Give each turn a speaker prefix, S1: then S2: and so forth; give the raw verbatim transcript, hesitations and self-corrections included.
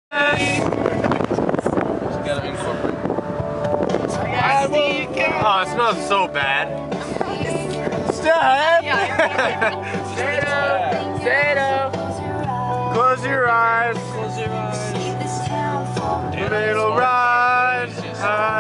S1: gotta incorporate.
S2: I will. Oh, it smells so bad. Step. Straight up. Straight up. Close your eyes.
S1: Close your eyes.
S2: Little ride.